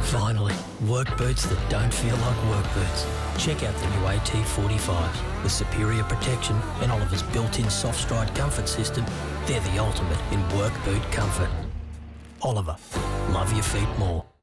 Finally, work boots that don't feel like work boots. Check out the new AT45s. With superior protection and Oliver's built-in soft stride comfort system, they're the ultimate in work boot comfort. Oliver, love your feet more.